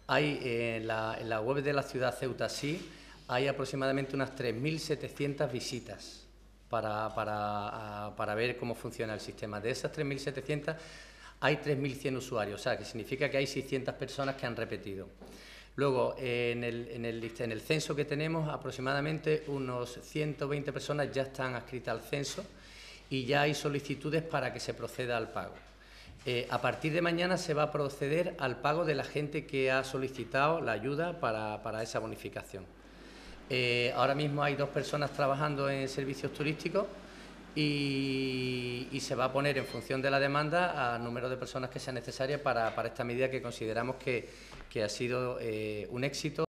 Hay en la web de la ciudad Ceuta sí, hay aproximadamente unas 3.700 visitas para ver cómo funciona el sistema. De esas 3.700 hay 3.100 usuarios, o sea, que significa que hay 600 personas que han repetido. Luego, en el censo que tenemos, aproximadamente unos 120 personas ya están adscritas al censo y ya hay solicitudes para que se proceda al pago. A partir de mañana se va a proceder al pago de la gente que ha solicitado la ayuda para esa bonificación. Ahora mismo hay 2 personas trabajando en servicios turísticos y se va a poner en función de la demanda al número de personas que sea necesaria para esta medida que consideramos que ha sido un éxito.